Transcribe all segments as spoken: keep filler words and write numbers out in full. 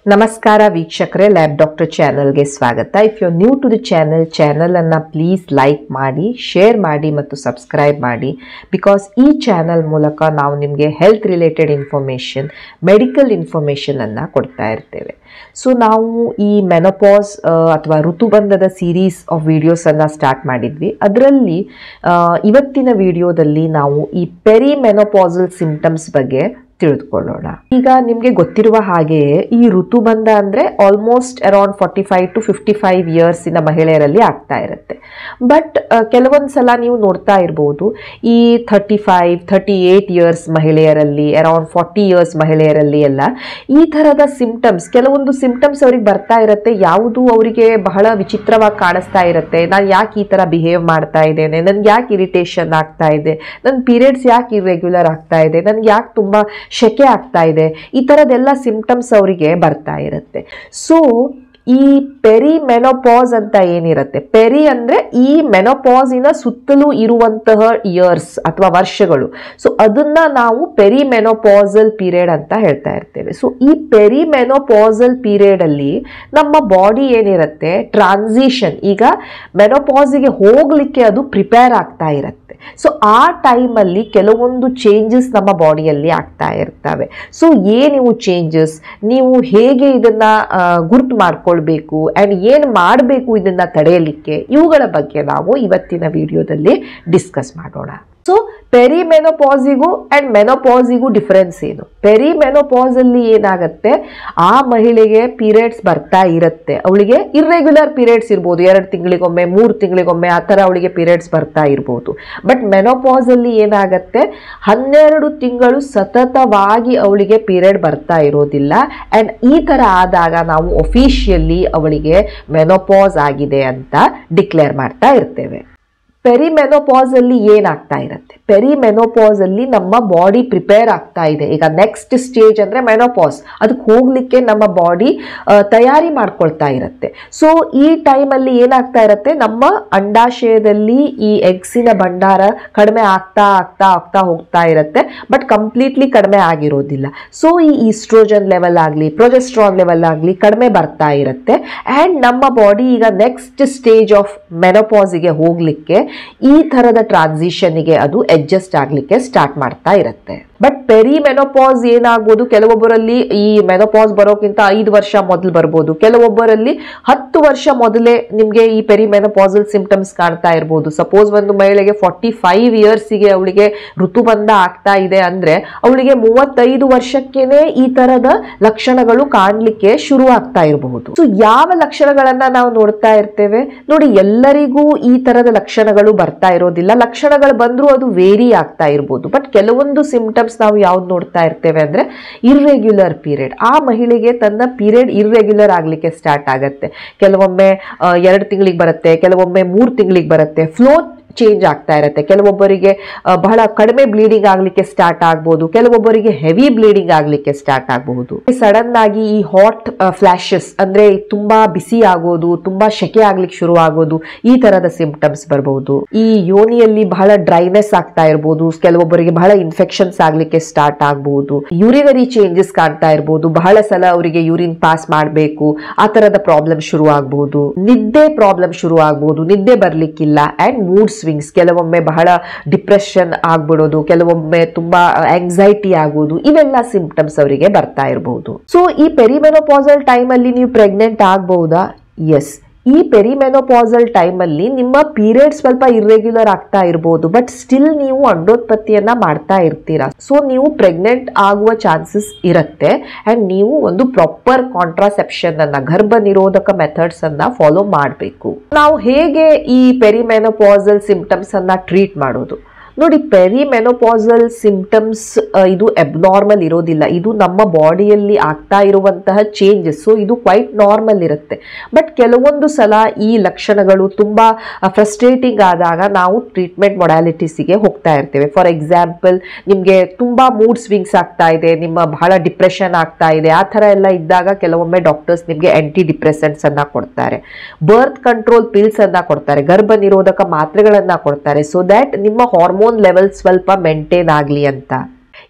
ನಮಸ್ಕಾರ ವೀಕ್ಷಕರೇ, lab doctor ಚಾನೆಲ್ಗೆ ಸ್ವಾಗತ. If you new to the channel ಚಾನೆಲನ್ನು ಪ್ಲೀಸ್ ಲೈಕ್ ಮಾಡಿ, ಶೇರ್ ಮಾಡಿ ಮತ್ತು ಸಬ್ಸ್ಕ್ರೈಬ್ ಮಾಡಿ. ಬಿಕಾಸ್ ಈ ಚಾನೆಲ್ ಮೂಲಕ ನಾವು ನಿಮಗೆ ಹೆಲ್ತ್ ರಿಲೇಟೆಡ್ ಇನ್ಫಾರ್ಮೇಷನ್, ಮೆಡಿಕಲ್ ಇನ್ಫಾರ್ಮೇಷನನ್ನು ಕೊಡ್ತಾ ಇರ್ತೇವೆ. ಸೊ ನಾವು ಈ ಮೆನೋಪಾಸ್ ಅಥವಾ ಋತುಬಂಧದ ಸೀರೀಸ್ ಆಫ್ ವಿಡಿಯೋಸನ್ನು ಸ್ಟಾರ್ಟ್ ಮಾಡಿದ್ವಿ. ಅದರಲ್ಲಿ ಇವತ್ತಿನ ವಿಡಿಯೋದಲ್ಲಿ ನಾವು ಈ ಪೆರಿ ಮೆನೋಪಾಸಲ್ ಸಿಂಪ್ಟಮ್ಸ್ ಬಗ್ಗೆ ತಿಳಿದುಕೊಳ್ಳೋಣ. ಈಗ ನಿಮಗೆ ಗೊತ್ತಿರುವ ಹಾಗೆಯೇ ಈ ಋತುಬಂಧ ಅಂದರೆ almost around forty five to fifty five ಇಯರ್ಸಿನ ಮಹಿಳೆಯರಲ್ಲಿ ಆಗ್ತಾ ಇರುತ್ತೆ. ಬಟ್ ಕೆಲವೊಂದು ಸಲ ನೀವು ನೋಡ್ತಾ ಇರ್ಬೋದು, ಈ thirty five thirty eight years ಮಹಿಳೆಯರಲ್ಲಿ, ಅರೌಂಡ್ ಫಾರ್ಟಿ ಇಯರ್ಸ್ ಮಹಿಳೆಯರಲ್ಲಿ ಎಲ್ಲ ಈ ಥರದ ಸಿಂಪ್ಟಮ್ಸ್, ಕೆಲವೊಂದು ಸಿಂಪ್ಟಮ್ಸ್ ಅವ್ರಿಗೆ ಬರ್ತಾ ಇರುತ್ತೆ. ಯಾವುದು ಅವರಿಗೆ ಬಹಳ ವಿಚಿತ್ರವಾಗಿ ಕಾಣಿಸ್ತಾ ಇರುತ್ತೆ. ನಾನು ಯಾಕೆ ಈ ಥರ ಬಿಹೇವ್ ಮಾಡ್ತಾ ಇದ್ದೇನೆ, ನನ್ಗೆ ಯಾಕೆ ಇರಿಟೇಷನ್ ಆಗ್ತಾ ಇದೆ, ನನ್ನ ಪೀರಿಯಡ್ಸ್ ಯಾಕೆ ಇರ್ರೆಗ್ಯುಲರ್ ಆಗ್ತಾ ಇದೆ, ನನ್ಗೆ ಯಾಕೆ ತುಂಬ ಶೆಕೆ ಆಗ್ತಾ ಇದೆ, ಈ ಥರದ್ದೆಲ್ಲ ಸಿಂಪ್ಟಮ್ಸ್ ಅವರಿಗೆ ಬರ್ತಾ ಇರುತ್ತೆ. ಸೊ ಈ ಪೆರಿ ಮೆನೋಪಾಸ್ ಅಂತ ಏನಿರುತ್ತೆ, ಪೆರಿ ಅಂದರೆ ಈ ಮೆನೋಪಾಸಿನ ಸುತ್ತಲೂ ಇರುವಂತಹ ಇಯರ್ಸ್ ಅಥವಾ ವರ್ಷಗಳು. ಸೊ ಅದನ್ನ ನಾವು ಪೆರಿ ಮೆನೋಪಾಸಲ್ ಪೀರಿಯಡ್ ಅಂತ ಹೇಳ್ತಾ ಇರ್ತೇವೆ. ಸೊ ಈ ಪೆರಿ ಮೆನೋಪಾಸಲ್ ಪೀರಿಯಡ್ ಅಲ್ಲಿ ನಮ್ಮ ಬಾಡಿ ಏನಿರುತ್ತೆ, ಟ್ರಾನ್ಸಿಷನ್, ಈಗ ಮೆನೋಪಾಸಿಗೆ ಹೋಗ್ಲಿಕ್ಕೆ ಅದು ಪ್ರಿಪೇರ್ ಆಗ್ತಾ ಇರುತ್ತೆ. ಸೊ ಆ ಟೈಮಲ್ಲಿ ಕೆಲವೊಂದು ಚೇಂಜಸ್ ನಮ್ಮ ಬಾಡಿಯಲ್ಲಿ ಆಗ್ತಾ ಇರ್ತವೆ. ಸೊ ಏನಿವು ಚೇಂಜಸ್, ನೀವು ಹೇಗೆ ಇದನ್ನ ಗುರ್ತು ಮಾಡ್ಕೊಳ್ಬೇಕು ಆ್ಯಂಡ್ ಏನು ಮಾಡಬೇಕು ಇದನ್ನ ತಡೆಯಲಿಕ್ಕೆ, ಇವುಗಳ ಬಗ್ಗೆ ನಾವು ಇವತ್ತಿನ ವಿಡಿಯೋದಲ್ಲಿ ಡಿಸ್ಕಸ್ ಮಾಡೋಣ. ಸೊ ಪೆರಿ ಮೆನೋಪಾಸಿಗೂ ಆ್ಯಂಡ್ ಮೆನೋಪಾಸಿಗೂ ಡಿಫರೆನ್ಸ್ ಏನು? ಪೆರಿ ಮೆನೋಪಾಸಲ್ಲಿ ಏನಾಗುತ್ತೆ, ಆ ಮಹಿಳೆಗೆ ಪೀರಿಯಡ್ಸ್ ಬರ್ತಾ ಇರುತ್ತೆ, ಅವಳಿಗೆ ಇರ್ರೆಗ್ಯುಲರ್ ಪೀರಿಯಡ್ಸ್ ಇರ್ಬೋದು, ಎರಡು ತಿಂಗಳಿಗೊಮ್ಮೆ ಮೂರು ತಿಂಗಳಿಗೊಮ್ಮೆ ಆ ಥರ ಅವಳಿಗೆ ಪೀರಿಯಡ್ಸ್ ಬರ್ತಾ ಇರ್ಬೋದು. ಬಟ್ ಮೆನೋಪಾಸಲ್ಲಿ ಏನಾಗುತ್ತೆ, ಹನ್ನೆರಡು ತಿಂಗಳು ಸತತವಾಗಿ ಅವಳಿಗೆ ಪೀರಿಯಡ್ ಬರ್ತಾ ಇರೋದಿಲ್ಲ. ಆ್ಯಂಡ್ ಈ ಥರ ಆದಾಗ ನಾವು ಒಫಿಷಿಯಲಿ ಅವಳಿಗೆ ಮೆನೋಪಾಸ್ ಆಗಿದೆ ಅಂತ ಡಿಕ್ಲೇರ್ ಮಾಡ್ತಾ ಇರ್ತೇವೆ. ಪೆರಿ ಮೆನೋಪಾಸ್ ಅಲ್ಲಿ ಏನಾಗ್ತಾ ಇರುತ್ತೆ, ಪೆರಿ ಮೆನೋಪಾಸ್ ಅಲ್ಲಿ ನಮ್ಮ ಬಾಡಿ ಪ್ರಿಪೇರ್ ಆಗ್ತಾ ಇದೆ. ಈಗ ನೆಕ್ಸ್ಟ್ ಸ್ಟೇಜ್ ಅಂದ್ರೆ ಮೆನೋಪಾಸ್, ಅದಕ್ಕೆ ಹೋಗ್ಲಿಕ್ಕೆ ನಮ್ಮ ಬಾಡಿ ತಯಾರಿ ಮಾಡ್ಕೊಳ್ತಾ ಇರುತ್ತೆ. ಸೊ ಈ ಟೈಮಲ್ಲಿ ಏನಾಗ್ತಾ ಇರುತ್ತೆ, ನಮ್ಮ ಅಂಡಾಶಯದಲ್ಲಿ ಈ ಎಗ್ಸಿನ ಭಂಡಾರ ಕಡಿಮೆ ಆಗ್ತಾ ಆಗ್ತಾ ಆಗ್ತಾ ಹೋಗ್ತಾ ಇರುತ್ತೆ. ಬಟ್ ಕಂಪ್ಲೀಟ್ಲಿ ಕಡಿಮೆ ಆಗಿರೋದಿಲ್ಲ. ಸೊ ಈ ಈಸ್ಟ್ರೋಜನ್ ಲೆವೆಲ್ ಆಗಲಿ, ಪ್ರೊಜೆಸ್ಟ್ರಾನ್ ಲೆವೆಲ್ ಆಗಲಿ ಕಡಿಮೆ ಬರ್ತಾ ಇರುತ್ತೆ. ಆ್ಯಂಡ್ ನಮ್ಮ ಬಾಡಿ ಈಗ ನೆಕ್ಸ್ಟ್ ಸ್ಟೇಜ್ ಆಫ್ ಮೆನೋಪಾಸಿಗೆ ಹೋಗ್ಲಿಕ್ಕೆ, ಈ ಥರದ ಟ್ರಾನ್ಸಿಷನ್ಗೆ ಅದು ಅಡ್ಜಸ್ಟ್ ಆಗಲಿಕ್ಕೆ ಸ್ಟಾರ್ಟ್ ಮಾಡ್ತಾ ಇರುತ್ತೆ. ಬಟ್ ಪೆರಿ ಮೆನೋಪಾಸ್ ಏನಾಗ್ಬೋದು, ಕೆಲವೊಬ್ಬರಲ್ಲಿ ಈ ಮೆನೋಪಾಸ್ ಬರೋಕ್ಕಿಂತ ಐದು ವರ್ಷ ಮೊದಲು ಬರ್ಬೋದು, ಕೆಲವೊಬ್ಬರಲ್ಲಿ ಹತ್ತು ವರ್ಷ ಮೊದಲೇ ನಿಮಗೆ ಈ ಪೆರಿ ಮೆನೋಪಾಸಲ್ ಸಿಂಪ್ಟಮ್ಸ್ ಕಾಣ್ತಾ ಇರ್ಬೋದು. ಸಪೋಸ್ ಒಂದು ಮಹಿಳೆಗೆ ಫಾರ್ಟಿ ಫೈವ್ ಇಯರ್ಸಿಗೆ ಅವಳಿಗೆ ಋತುಬಂಧ ಆಗ್ತಾ ಇದೆ ಅಂದ್ರೆ ಅವಳಿಗೆ ಮೂವತ್ತೈದು ವರ್ಷಕ್ಕೇನೆ ಈ ತರದ ಲಕ್ಷಣಗಳು ಕಾಣಲಿಕ್ಕೆ ಶುರು ಆಗ್ತಾ ಇರಬಹುದು. ಸೊ ಯಾವ ಲಕ್ಷಣಗಳನ್ನ ನಾವು ನೋಡ್ತಾ ಇರ್ತೇವೆ ನೋಡಿ, ಎಲ್ಲರಿಗೂ ಈ ತರದ ಲಕ್ಷಣಗಳು ಬರ್ತಾ ಇರೋದಿಲ್ಲ. ಲಕ್ಷಣಗಳು ಬಂದ್ರೂ ಅದು ವೇರಿ ಆಗ್ತಾ ಇರ್ಬೋದು. ಬಟ್ ಕೆಲವೊಂದು ಸಿಂಪ್ಟಮ್ಸ್ ನಾವು ಯಾವ್ದು ನೋಡ್ತಾ ಇರ್ತೇವೆ ಅಂದ್ರೆ ಇರ್ರೆಗ್ಯುಲರ್ ಪೀರಿಯಡ್. ಆ ಮಹಿಳೆಗೆ ತನ್ನ ಪೀರಿಯಡ್ ಇರ್ರೆಗ್ಯುಲರ್ ಆಗ್ಲಿಕ್ಕೆ ಸ್ಟಾರ್ಟ್ ಆಗತ್ತೆ. ಕೆಲವೊಮ್ಮೆ ಎರಡು ತಿಂಗಳಿಗೆ ಬರುತ್ತೆ, ಕೆಲವೊಮ್ಮೆ ಮೂರು ತಿಂಗಳಿಗೆ ಬರುತ್ತೆ. ಫ್ಲೋ ಚೇಂಜ್ ಆಗ್ತಾ ಇರುತ್ತೆ. ಕೆಲವೊಬ್ಬರಿಗೆ ಬಹಳ ಕಡಿಮೆ ಬ್ಲೀಡಿಂಗ್ ಆಗ್ಲಿಕ್ಕೆ ಸ್ಟಾರ್ಟ್ ಆಗ್ಬೋದು, ಕೆಲವೊಬ್ಬರಿಗೆ ಹೆವಿ ಬ್ಲೀಡಿಂಗ್ ಆಗ್ಲಿಕ್ಕೆ ಸ್ಟಾರ್ಟ್ ಆಗಬಹುದು. ಸಡನ್ ಆಗಿ ಈ ಹಾಟ್ ಫ್ಲಾಶಸ್ ಅಂದ್ರೆ ತುಂಬಾ ಬಿಸಿ ಆಗೋದು, ತುಂಬಾ ಶೆಕೆ ಆಗ್ಲಿಕ್ಕೆ ಶುರು ಆಗೋದು, ಈ ತರದ ಸಿಂಪ್ಟಮ್ಸ್ ಬರಬಹುದು. ಈ ಯೋನಿಯಲ್ಲಿ ಬಹಳ ಡ್ರೈನೆಸ್ ಆಗ್ತಾ ಇರಬಹುದು, ಕೆಲವೊಬ್ಬರಿಗೆ ಬಹಳ ಇನ್ಫೆಕ್ಷನ್ಸ್ ಆಗ್ಲಿಕ್ಕೆ ಸ್ಟಾರ್ಟ್ ಆಗಬಹುದು. ಯೂರಿನರಿ ಚೇಂಜಸ್ ಕಾಣ್ತಾ ಇರಬಹುದು, ಬಹಳ ಸಲ ಅವರಿಗೆ ಯೂರಿನ್ ಪಾಸ್ ಮಾಡಬೇಕು, ಆ ತರದ ಪ್ರಾಬ್ಲಮ್ ಶುರು ಆಗಬಹುದು. ನಿದ್ದೆ ಪ್ರಾಬ್ಲಮ್ ಶುರು ಆಗಬಹುದು, ನಿದ್ದೆ ಬರ್ಲಿಕ್ಕಿಲ್ಲ. ಅಂಡ್ ಮೂಡ್ಸ್ ಸ್ವಿಂಗ್ಸ್, ಕೆಲವೊಮ್ಮೆ ಬಹಳ ಡಿಪ್ರೆಷನ್ ಆಗ್ಬಿಡೋದು, ಕೆಲವೊಮ್ಮೆ ತುಂಬಾ ಆಂಗ್ಸೈಟಿ ಆಗೋದು, ಇವೆಲ್ಲ ಸಿಂಪ್ಟಮ್ಸ್ ಅವರಿಗೆ ಬರ್ತಾ ಇರಬಹುದು. ಸೊ ಈ ಪೆರಿಮೆನೋಪಾಸಲ್ ಟೈಮ್ ಅಲ್ಲಿ ನೀವು ಪ್ರೆಗ್ನೆಂಟ್ ಆಗಬಹುದಾ? ಎಸ್. ಈ ಪೆರಿಮೆನೋಪಾಸಲ್ ಟೈಮಲ್ಲಿ ನಿಮ್ಮ ಪೀರಿಯಡ್ ಸ್ವಲ್ಪ ಇರ್ರೆಗ್ಯುಲರ್ ಆಗ್ತಾ ಇರಬಹುದು, ಬಟ್ ಸ್ಟಿಲ್ ನೀವು ಅಂಡೋತ್ಪತ್ತಿಯನ್ನ ಮಾಡ್ತಾ ಇರ್ತೀರಾ. ಸೊ ನೀವು ಪ್ರೆಗ್ನೆಂಟ್ ಆಗುವ ಚಾನ್ಸಸ್ ಇರುತ್ತೆ. ಅಂಡ್ ನೀವು ಒಂದು ಪ್ರಾಪರ್ ಕಾಂಟ್ರಾಸೆಪ್ಷನ್ ಅನ್ನ, ಗರ್ಭ ನಿರೋಧಕ ಮೆಥಡ್ಸ್ ಅನ್ನ ಫಾಲೋ ಮಾಡಬೇಕು. ನಾವು ಹೇಗೆ ಈ ಪೆರಿಮೆನೋಪಾಸಲ್ ಸಿಂಪ್ಟಮ್ಸ್ ಅನ್ನ ಟ್ರೀಟ್ ಮಾಡೋದು ನೋಡಿ, ಪೆರಿ ಮೆನೋಪಾಸಲ್ ಸಿಂಪ್ಟಮ್ಸ್ ಇದು ಅಬ್ನಾರ್ಮಲ್ ಇರೋದಿಲ್ಲ. ಇದು ನಮ್ಮ ಬಾಡಿಯಲ್ಲಿ ಆಗ್ತಾ ಇರುವಂತಹ ಚೇಂಜಸ್. ಸೊ ಇದು ಕ್ವೈಟ್ ನಾರ್ಮಲ್ ಇರುತ್ತೆ. ಬಟ್ ಕೆಲವೊಂದು ಸಲ ಈ ಲಕ್ಷಣಗಳು ತುಂಬಾ ಫ್ರಸ್ಟ್ರೇಟಿಂಗ್ ಆದಾಗ ನಾವು ಟ್ರೀಟ್ಮೆಂಟ್ ಮೊಡಾಲಿಟೀಸಿಗೆ ಹೋಗ್ತಾ ಇರ್ತೇವೆ. ಫಾರ್ ಎಕ್ಸಾಂಪಲ್, ನಿಮಗೆ ತುಂಬಾ ಮೂಡ್ ಸ್ವಿಂಗ್ಸ್ ಆಗ್ತಾ ಇದೆ, ನಿಮ್ಮ ಬಹಳ ಡಿಪ್ರೆಷನ್ ಆಗ್ತಾ ಇದೆ, ಆ ಥರ ಎಲ್ಲ ಇದ್ದಾಗ ಕೆಲವೊಮ್ಮೆ ಡಾಕ್ಟರ್ಸ್ ನಿಮಗೆ ಆಂಟಿ ಡಿಪ್ರೆಸೆಂಟ್ಸ್ ಅನ್ನ ಕೊಡ್ತಾರೆ, ಬರ್ತ್ ಕಂಟ್ರೋಲ್ ಪಿಲ್ಸ್ ಅನ್ನ ಕೊಡ್ತಾರೆ, ಗರ್ಭ ನಿರೋಧಕ ಮಾತ್ರೆಗಳನ್ನ ಕೊಡ್ತಾರೆ. ಸೊ ದ್ಯಾಟ್ ನಿಮ್ಮ ಹಾರ್ಮೋನ್ ಲೆವೆಲ್ ಸ್ವಲ್ಪ ಮೇಂಟೈನ್ ಆಗಲಿ ಅಂತ.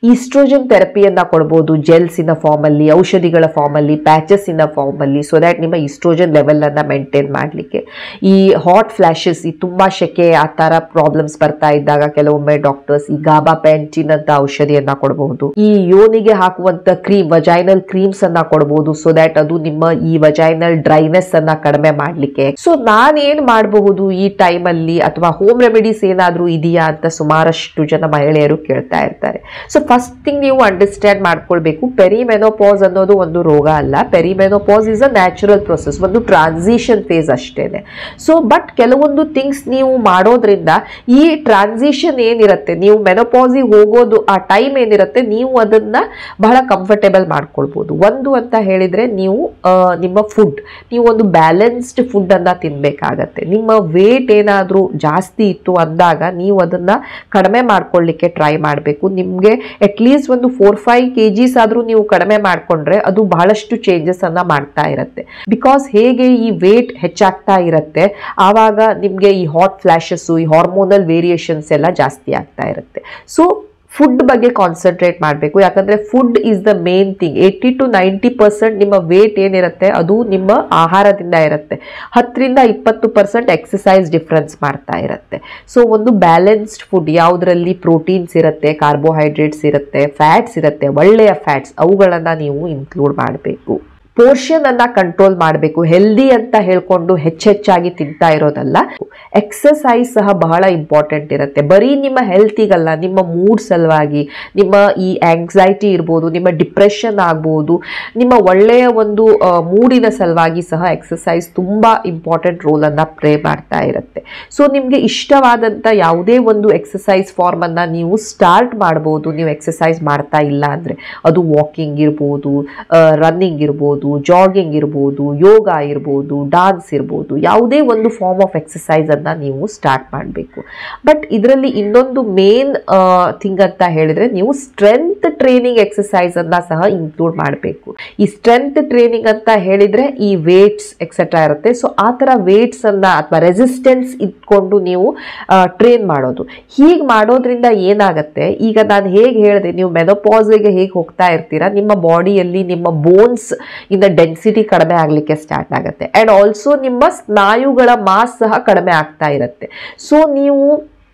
ಈಸ್ಟ್ರೋಜನ್ ಥೆರಪಿಯನ್ನು ಕೊಡ್ಬೋದು, ಜೆಲ್ಸಿನ ಫಾರ್ಮಲ್ಲಿ, ಔಷಧಿಗಳ ಫಾರ್ಮಲ್ಲಿ, ಪ್ಯಾಚಸ್ಸಿನ ಫಾರ್ಮಲ್ಲಿ, ಸೊ ದ್ಯಾಟ್ ನಿಮ್ಮ ಈಸ್ಟ್ರೋಜನ್ ಲೆವೆಲನ್ನು ಮೇಂಟೈನ್ ಮಾಡಲಿಕ್ಕೆ. ಈ ಹಾಟ್ ಫ್ಲ್ಯಾಶಸ್, ಈ ತುಂಬ ಶೆಕೆ ಆ ಥರ ಪ್ರಾಬ್ಲಮ್ಸ್ ಬರ್ತಾ ಇದ್ದಾಗ ಕೆಲವೊಮ್ಮೆ ಡಾಕ್ಟರ್ಸ್ ಈ ಗಾಬಾ ಪೆಂಟಿನ್ ಅಂತ ಔಷಧಿಯನ್ನು ಕೊಡಬಹುದು. ಈ ಯೋನಿಗೆ ಹಾಕುವಂಥ ಕ್ರೀಮ್, ವಜೈನಲ್ ಕ್ರೀಮ್ಸ್ ಅನ್ನ ಕೊಡಬಹುದು, ಸೊ ದ್ಯಾಟ್ ಅದು ನಿಮ್ಮ ಈ ವಜೈನಲ್ ಡ್ರೈನೆಸ್ ಅನ್ನ ಕಡಿಮೆ ಮಾಡಲಿಕ್ಕೆ. ಸೊ ನಾನೇನ್ ಮಾಡಬಹುದು ಈ ಟೈಮ್ ಅಲ್ಲಿ, ಅಥವಾ ಹೋಮ್ ರೆಮಿಡೀಸ್ ಏನಾದ್ರೂ ಇದೆಯಾ ಅಂತ ಸುಮಾರಷ್ಟು ಜನ ಮಹಿಳೆಯರು ಕೇಳ್ತಾ ಇರ್ತಾರೆ. ಸೊ ಫಸ್ಟ್ ಥಿಂಗ್ ನೀವು ಅಂಡರ್ಸ್ಟ್ಯಾಂಡ್ ಮಾಡ್ಕೊಳ್ಬೇಕು, ಪೆರಿಮೆನೋಪಾಸ್ ಅನ್ನೋದು ಒಂದು ರೋಗ ಅಲ್ಲ. Perimenopause is a natural process, ಒಂದು ಟ್ರಾನ್ಸಿಷನ್ ಫೇಸ್ ಅಷ್ಟೇನೆ. ಸೊ ಬಟ್ ಕೆಲವೊಂದು ಥಿಂಗ್ಸ್ ನೀವು ಮಾಡೋದ್ರಿಂದ ಈ ಟ್ರಾನ್ಸಿಷನ್ ಏನಿರುತ್ತೆ, ನೀವು ಮೆನೋಪಾಸಿಗೆ ಹೋಗೋದು ಆ ಟೈಮ್ ಏನಿರುತ್ತೆ, ನೀವು ಅದನ್ನ ಬಹಳ ಕಂಫರ್ಟೇಬಲ್ ಮಾಡ್ಕೊಳ್ಬಹುದು. ಒಂದು ಅಂತ ಹೇಳಿದ್ರೆ ನೀವು ನಿಮ್ಮ ಫುಡ್, ನೀವು ಒಂದು ಬ್ಯಾಲೆನ್ಸ್ಡ್ ಫುಡ್ ಅನ್ನ ತಿನ್ಬೇಕಾಗತ್ತೆ. ನಿಮ್ಮ ವೇಟ್ ಏನಾದರೂ ಜಾಸ್ತಿ ಇತ್ತು ಅಂದಾಗ ನೀವು ಅದನ್ನ ಕಡಿಮೆ ಮಾಡ್ಕೊಳ್ಳಿಕ್ಕೆ ಟ್ರೈ ಮಾಡಬೇಕು. ನಿಮಗೆ ಅಟ್ಲೀಸ್ಟ್ ಒಂದು ಫೋರ್ ಫೈವ್ ಕೆ ಜಿಸ್ ಆದರೂ ನೀವು ಕಡಿಮೆ ಮಾಡಿಕೊಂಡ್ರೆ ಅದು ಬಹಳಷ್ಟು ಚೇಂಜಸ್ ಅನ್ನ ಮಾಡ್ತಾ ಇರುತ್ತೆ. ಬಿಕಾಸ್ ಹೇಗೆ ಈ ವೇಟ್ ಹೆಚ್ಚಾಗ್ತಾ ಇರುತ್ತೆ ಆವಾಗ ನಿಮಗೆ ಈ ಹಾಟ್ ಫ್ಲ್ಯಾಶಸ್ಸು, ಈ ಹಾರ್ಮೋನಲ್ ವೇರಿಯೇಷನ್ಸ್ ಎಲ್ಲ ಜಾಸ್ತಿ ಆಗ್ತಾ ಇರುತ್ತೆ. ಸೊ ಫುಡ್ ಬಗ್ಗೆ ಕಾನ್ಸಂಟ್ರೇಟ್ ಮಾಡಬೇಕು. ಯಾಕಂದರೆ food is the main thing. Eighty to ninety percent ನಿಮ್ಮ ವೇಟ್ ಏನಿರುತ್ತೆ ಅದು ನಿಮ್ಮ ಆಹಾರದಿಂದ ಇರುತ್ತೆ. ಹತ್ತರಿಂದ ಇಪ್ಪತ್ತು ಪರ್ಸೆಂಟ್ ಎಕ್ಸಸೈಸ್ ಡಿಫ್ರೆನ್ಸ್ ಮಾಡ್ತಾ ಇರುತ್ತೆ. ಸೊ ಒಂದು ಬ್ಯಾಲೆನ್ಸ್ಡ್ ಫುಡ್, ಯಾವುದರಲ್ಲಿ ಪ್ರೋಟೀನ್ಸ್ ಇರುತ್ತೆ, ಕಾರ್ಬೋಹೈಡ್ರೇಟ್ಸ್ ಇರುತ್ತೆ, ಫ್ಯಾಟ್ಸ್ ಇರುತ್ತೆ, ಒಳ್ಳೆಯ ಫ್ಯಾಟ್ಸ್, ಅವುಗಳನ್ನು ನೀವು ಇನ್ಕ್ಲೂಡ್ ಮಾಡಬೇಕು. ಪೋರ್ಷನ್ ಅನ್ನ ಕಂಟ್ರೋಲ್ ಮಾಡಬೇಕು. ಹೆಲ್ದಿ ಅಂತ ಹೇಳ್ಕೊಂಡು ಹೆಚ್ಚೆಚ್ಚಾಗಿ ತಿಂತಾ ಇರೋದಲ್ಲ. ಎಕ್ಸಸೈಸ್ ಸಹ ಬಹಳ ಇಂಪಾರ್ಟೆಂಟ್ ಇರುತ್ತೆ. ಬರೀ ನಿಮ್ಮ ಹೆಲ್ತಿಗಲ್ಲ, ನಿಮ್ಮ ಮೂಡ್ ಸಲುವಾಗಿ, ನಿಮ್ಮ ಈ ಆಂಗ್ಸೈಟಿ ಇರ್ಬೋದು, ನಿಮ್ಮ ಡಿಪ್ರೆಷನ್ ಆಗ್ಬೋದು, ನಿಮ್ಮ ಒಳ್ಳೆಯ ಒಂದು ಮೂಡಿನ ಸಲುವಾಗಿ ಸಹ ಎಕ್ಸಸೈಸ್ ತುಂಬ ಇಂಪಾರ್ಟೆಂಟ್ ರೋಲನ್ನು ಪ್ಲೇ ಮಾಡ್ತಾ ಇರುತ್ತೆ. ಸೊ ನಿಮಗೆ ಇಷ್ಟವಾದಂಥ ಯಾವುದೇ ಒಂದು ಎಕ್ಸಸೈಸ್ ಫಾರ್ಮನ್ನು ನೀವು ಸ್ಟಾರ್ಟ್ ಮಾಡ್ಬೋದು. ನೀವು ಎಕ್ಸಸೈಸ್ ಮಾಡ್ತಾ ಇಲ್ಲ ಅಂದರೆ ಅದು ವಾಕಿಂಗ್ ಇರ್ಬೋದು, ರನ್ನಿಂಗ್ ಇರ್ಬೋದು, ಜಾಗಿಂಗ್ ಇರ್ಬೋದು, ಯೋಗ ಇರ್ಬೋದು, ಡಾನ್ಸ್ ಇರ್ಬೋದು, ಯಾವುದೇ ಒಂದು ಫಾರ್ಮ್ ಆಫ್ ಎಕ್ಸಸೈಸ್ ಅನ್ನ ನೀವು ಸ್ಟಾರ್ಟ್ ಮಾಡಬೇಕು. ಬಟ್ ಇದರಲ್ಲಿ ಇನ್ನೊಂದು ಮೇನ್ ಥಿಂಗ್ ಅಂತ ಹೇಳಿದ್ರೆ ನೀವು ಸ್ಟ್ರೆಂತ್ ಟ್ರೈನಿಂಗ್ ಎಕ್ಸಸೈಸ್ ಅನ್ನ ಸಹ ಇನ್ಕ್ಲೂಡ್ ಮಾಡಬೇಕು. ಈ ಸ್ಟ್ರೆಂತ್ ಟ್ರೈನಿಂಗ್ ಅಂತ ಹೇಳಿದ್ರೆ ಈ ವೇಟ್ಸ್ ಎಕ್ಸೆಟ್ರಾ ಇರುತ್ತೆ. ಸೊ ಆ ಥರ ವೇಟ್ಸ್ ಅನ್ನ ಅಥವಾ ರೆಸಿಸ್ಟೆನ್ಸ್ ಇಟ್ಕೊಂಡು ನೀವು ಟ್ರೈನ್ ಮಾಡೋದು. ಹೀಗೆ ಮಾಡೋದ್ರಿಂದ ಏನಾಗುತ್ತೆ, ಈಗ ನಾನು ಹೇಗೆ ಹೇಳಿದೆ, ನೀವು ಮೆನೋಪಾಸ್ಗೆ ಹೇಗೆ ಹೋಗ್ತಾ ಇರ್ತೀರಾ, ನಿಮ್ಮ ಬಾಡಿಯಲ್ಲಿ ನಿಮ್ಮ ಬೋನ್ಸ್ ಇಂದ ಡೆನ್ಸಿಟಿ ಕಡಿಮೆ ಆಗಲಿಕ್ಕೆ ಸ್ಟಾರ್ಟ್ ಆಗುತ್ತೆ. ಆ್ಯಂಡ್ ಆಲ್ಸೋ ನಿಮ್ಮ ಸ್ನಾಯುಗಳ ಮಾಸ್ ಸಹ ಕಡಿಮೆ ಆಗ್ತಾ ಇರುತ್ತೆ. ಸೊ ನೀವು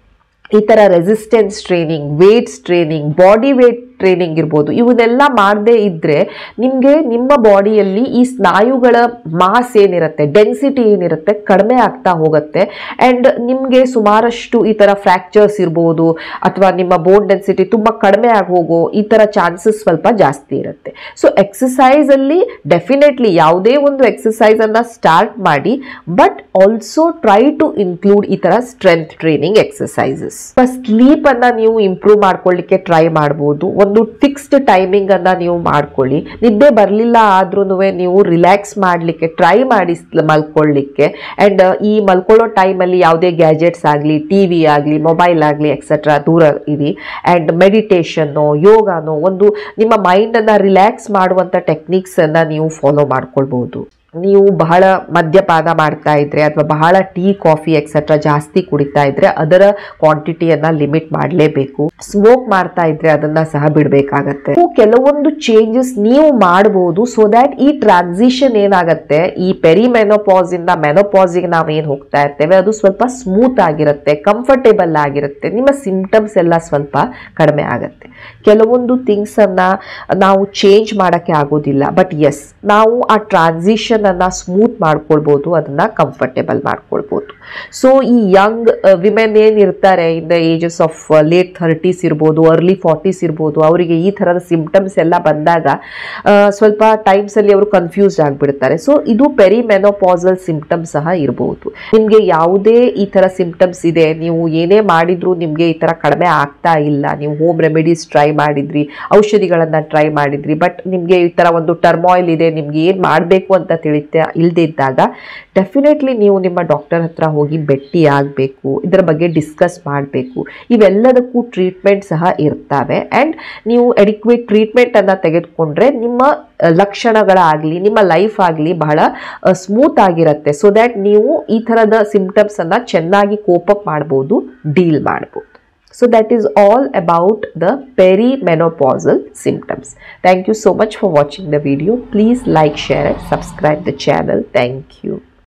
ಈ ಥರ resistance training, weights training, body weight training ಇರ್ಬೋದು, ಇವನ್ನೆಲ್ಲ ಮಾಡದೇ ಇದ್ದರೆ ನಿಮಗೆ ನಿಮ್ಮ ಬಾಡಿಯಲ್ಲಿ ಈ ಸ್ನಾಯುಗಳ ಮಾಸ್ ಏನಿರುತ್ತೆ, ಡೆನ್ಸಿಟಿ ಏನಿರುತ್ತೆ ಕಡಿಮೆ ಆಗ್ತಾ ಹೋಗುತ್ತೆ. ಆ್ಯಂಡ್ ನಿಮಗೆ ಸುಮಾರಷ್ಟು ಈ ಥರ ಫ್ರ್ಯಾಕ್ಚರ್ಸ್ ಇರ್ಬೋದು ಅಥವಾ ನಿಮ್ಮ ಬೋನ್ ಡೆನ್ಸಿಟಿ ತುಂಬ ಕಡಿಮೆ ಆಗಿ ಹೋಗೋ ಈ ಥರ ಚಾನ್ಸಸ್ ಸ್ವಲ್ಪ ಜಾಸ್ತಿ ಇರುತ್ತೆ. ಸೊ ಎಕ್ಸಸೈಸಲ್ಲಿ ಡೆಫಿನೆಟ್ಲಿ ಯಾವುದೇ ಒಂದು ಎಕ್ಸಸೈಸನ್ನು ಸ್ಟಾರ್ಟ್ ಮಾಡಿ, but also try to include ಈ ಥರ ಸ್ಟ್ರೆಂತ್ ಟ್ರೈನಿಂಗ್ ಎಕ್ಸಸೈಸಸ್. ಸ್ಲೀಪನ್ನು ನೀವು ಇಂಪ್ರೂವ್ ಮಾಡ್ಕೊಳ್ಳಿಕ್ಕೆ ಟ್ರೈ ಮಾಡ್ಬೋದು. ಒಂದು ಫಿಕ್ಸ್ಡ್ ಟೈಮಿಂಗ್ ಅನ್ನ ನೀವು ಮಾಡ್ಕೊಳ್ಳಿ. ನಿದ್ದೆ ಬರಲಿಲ್ಲ ಆದ್ರೂ ನೀವು ರಿಲ್ಯಾಕ್ಸ್ ಮಾಡಲಿಕ್ಕೆ ಟ್ರೈ ಮಾಡಿ ಮಲ್ಕೊಳ್ಳಿಕ್ಕೆ. ಆ್ಯಂಡ್ ಈ ಮಲ್ಕೊಳ್ಳೋ ಟೈಮಲ್ಲಿ ಯಾವುದೇ ಗ್ಯಾಜೆಟ್ಸ್ ಆಗಲಿ, ಟಿ ವಿ ಆಗಲಿ, ಮೊಬೈಲ್ ಆಗಲಿ ಎಕ್ಸೆಟ್ರಾ ದೂರ ಇರಿ. ಆ್ಯಂಡ್ ಮೆಡಿಟೇಷನ್ನು, ಯೋಗಾನೋ, ಒಂದು ನಿಮ್ಮ ಮೈಂಡನ್ನು ರಿಲ್ಯಾಕ್ಸ್ ಮಾಡುವಂಥ ಟೆಕ್ನಿಕ್ಸನ್ನು ನೀವು ಫಾಲೋ ಮಾಡ್ಕೊಳ್ಬೋದು. ನೀವು ಬಹಳ ಮದ್ಯಪಾನ ಮಾಡ್ತಾ ಇದ್ರೆ ಅಥವಾ ಬಹಳ ಟೀ, ಕಾಫಿ ಎಕ್ಸೆಟ್ರಾ ಜಾಸ್ತಿ ಕುಡಿತಾ ಇದ್ರೆ ಅದರ ಕ್ವಾಂಟಿಟಿಯನ್ನ ಲಿಮಿಟ್ ಮಾಡಲೇಬೇಕು. ಸ್ಮೋಕ್ ಮಾಡ್ತಾ ಇದ್ರೆ ಅದನ್ನ ಸಹ ಬಿಡಬೇಕಾಗತ್ತೆ. ಕೆಲವೊಂದು ಚೇಂಜಸ್ ನೀವು ಮಾಡಬಹುದು ಸೊ ದ್ಯಾಟ್ ಈ ಟ್ರಾನ್ಸಿಷನ್ ಏನಾಗುತ್ತೆ, ಈ ಪೆರಿಮೆನೋಪಾಸ್ ಇಂದ ಮೆನೋಪಾಸಿಗೆ ನಾವೇನು ಹೋಗ್ತಾ ಇರ್ತೇವೆ ಅದು ಸ್ವಲ್ಪ ಸ್ಮೂತ್ ಆಗಿರುತ್ತೆ, ಕಂಫರ್ಟೇಬಲ್ ಆಗಿರುತ್ತೆ, ನಿಮ್ಮ ಸಿಂಪ್ಟಮ್ಸ್ ಎಲ್ಲ ಸ್ವಲ್ಪ ಕಡಿಮೆ ಆಗುತ್ತೆ. ಕೆಲವೊಂದು ಥಿಂಗ್ಸ್ ಅನ್ನ ನಾವು ಚೇಂಜ್ ಮಾಡಕ್ಕೆ ಆಗೋದಿಲ್ಲ, ಬಟ್ ಎಸ್ ನಾವು ಆ ಟ್ರಾನ್ಸಿಷನ್ ಅನ್ನ ಸ್ಮೂತ್ ಮಾಡ್ಕೊಳ್ಬಹುದು, ಅದನ್ನ ಕಂಫರ್ಟೇಬಲ್ ಮಾಡ್ಕೊಳ್ಬಹುದು. ಸೊ ಈ ಯಂಗ್ ವಿಮೆನ್ ಏನಿರ್ತಾರೆ in the ages of late thirties ಇರ್ಬೋದು, ಅರ್ಲಿ ಫಾರ್ಟೀಸ್ ಇರ್ಬೋದು, ಅವರಿಗೆ ಈ ಥರದ ಸಿಂಪ್ಟಮ್ಸ್ ಎಲ್ಲ ಬಂದಾಗ ಸ್ವಲ್ಪ ಟೈಮ್ಸ್ ಅಲ್ಲಿ ಅವರು ಕನ್ಫ್ಯೂಸ್ ಆಗಿಬಿಡ್ತಾರೆ. ಸೊ ಇದು ಪೆರಿಮೆನೋಪಾಸಲ್ ಸಿಂಪ್ಟಮ್ಸ್ ಸಹ ಇರಬಹುದು. ನಿಮಗೆ ಯಾವುದೇ ಈ ಥರ ಸಿಂಪ್ಟಮ್ಸ್ ಇದೆ, ನೀವು ಏನೇ ಮಾಡಿದ್ರು ನಿಮಗೆ ಈ ಥರ ಕಡಿಮೆ ಆಗ್ತಾ ಇಲ್ಲ, ನೀವು ಹೋಮ್ ರೆಮಿಡೀಸ್ ಟ್ರೈ ಮಾಡಿದ್ರಿ, ಔಷಧಿಗಳನ್ನು ಟ್ರೈ ಮಾಡಿದ್ರಿ, ಬಟ್ ನಿಮಗೆ ಈ ಥರ ಒಂದು ಟರ್ಮಾಯಿಲ್ ಇದೆ, ನಿಮ್ಗೆ ಏನು ಮಾಡಬೇಕು ಅಂತ ತಿಳಿತಾ ಇಲ್ಲದೆ ಇದ್ದಾಗ ಡೆಫಿನೆಟ್ಲಿ ನೀವು ನಿಮ್ಮ ಡಾಕ್ಟರ್ ಹತ್ರ ಹೋಗಿ ಭೇಟಿ ಆಗಬೇಕು, ಇದರ ಬಗ್ಗೆ ಡಿಸ್ಕಸ್ ಮಾಡಬೇಕು. ಇವೆಲ್ಲದಕ್ಕೂ ಟ್ರೀಟ್ಮೆಂಟ್ ಸಹ ಇರ್ತವೆ. ಆ್ಯಂಡ್ ನೀವು ಎಡಿಕ್ವೇಟ್ ಟ್ರೀಟ್ಮೆಂಟನ್ನು ತೆಗೆದುಕೊಂಡ್ರೆ ನಿಮ್ಮ ಲಕ್ಷಣಗಳಾಗಲಿ ನಿಮ್ಮ ಲೈಫ್ ಆಗಲಿ ಬಹಳ ಸ್ಮೂತ್ ಆಗಿರುತ್ತೆ. ಸೊ ದ್ಯಾಟ್ ನೀವು ಈ ಥರದ ಸಿಂಪ್ಟಮ್ಸನ್ನು ಚೆನ್ನಾಗಿ ಕೋಪ್ ಅಪ್ ಮಾಡ್ಬೋದು, ಡೀಲ್ ಮಾಡ್ಬೋದು. So that is all about the perimenopausal symptoms. Thank you so much for watching the video. Please like, share and subscribe the channel. Thank you.